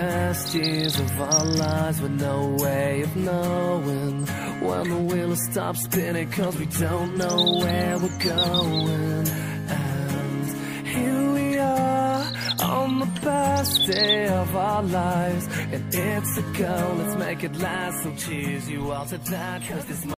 best years of our lives with no way of knowing when the wheel stops spinning, 'cause we don't know where we're going. And here we are on the best day of our lives, and it's a go, let's make it last. So cheers you all to that, 'cause this